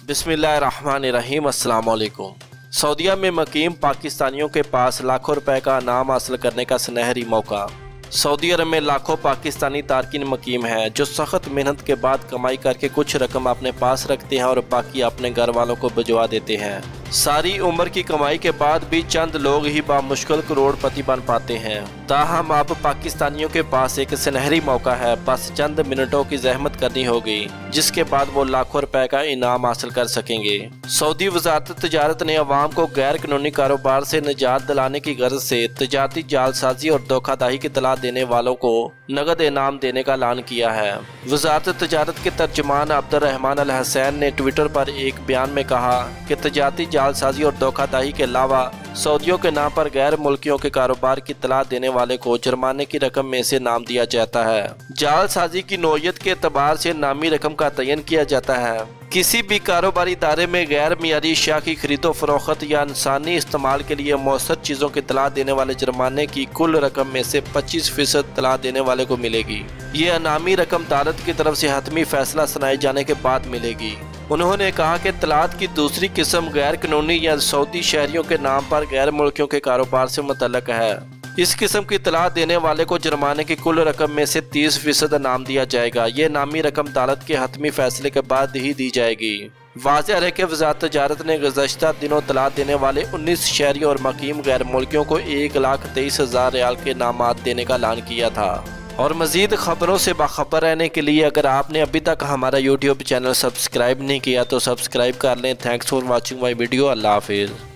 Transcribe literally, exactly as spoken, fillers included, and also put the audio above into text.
बिस्मिल्लाहिर्रहमानिर्रहीम। अस्सलाम वालेकुम। सऊदीया में मुकीम पाकिस्तानियों के पास लाखों रुपए का इनाम हासिल करने का सुनहरी मौका। सऊदी अरब में लाखों पाकिस्तानी तारकिन मुकीम हैं जो सख्त मेहनत के बाद कमाई करके कुछ रकम अपने पास रखते हैं और बाकी अपने घर वालों को भिजवा देते हैं। सारी उम्र की कमाई के बाद भी चंद लोग ही बामुश्किल करोड़पति बन पाते हैं। ताहम अब पाकिस्तानियों के पास एक सुनहरी मौका है, बस चंद मिनटों की जहमत करनी होगी जिसके बाद वो लाखों रुपए का इनाम हासिल कर सकेंगे। सऊदी वजारत तजारत ने अवाम को गैर कानूनी कारोबार से निजात दिलाने की गर्ज से तजारती जालसाजी और धोखाधड़ी की तलाश देने वालों को नगद इनाम देने का ऐलान किया है। वजारत तजारत के तर्जुमान अब्दुर्रहमान अल हसैन ने ट्विटर पर एक बयान में कहा कि तजारती जालसाजी और धोखाधड़ी के अलावा सऊदियों के नाम पर गैर मुल्कियों के कारोबार की इत्तला देने वाले को जुर्माने की रकम में से नाम दिया जाता है। जालसाजी की नौयत के एतबार से नामी रकम का तयन किया जाता है। किसी भी कारोबारी इदारे में गैर मियारी अशिया की खरीदो फरोख्त या इंसानी इस्तेमाल के लिए मौसर चीज़ों की इत्तला देने वाले जुर्माने की कुल रकम में से पच्चीस फीसद इत्तला देने वाले को मिलेगी। ये अनामी रकम अदालत की तरफ से हतमी फैसला सुनाए जाने के बाद मिलेगी। उन्होंने कहा कि तलात की दूसरी किस्म गैर कानूनी या सऊदी शहरियों के नाम पर गैर मुल्कियों के कारोबार से मुतल्लक है। इस किस्म की तलात देने वाले को जुर्माने की कुल रकम में से तीस फीसद इनाम दिया जाएगा। ये नामी रकम अदालत के हतमी फैसले के बाद ही दी जाएगी। वाज़ेह है कि वज़ारत तजारत ने गुज़श्ता दिनों तलात देने वाले उन्नीस शहरियों और मुकीम गैर मुल्कियों को एक लाख तेईस हजार रियाल के इनामात देने का ऐलान किया था। और मज़ीद ख़बरों से बाखबर रहने के लिए अगर आपने अभी तक हमारा यूट्यूब चैनल सब्सक्राइब नहीं किया तो सब्सक्राइब कर लें। Thanks for watching my video. Allah हाफिज़।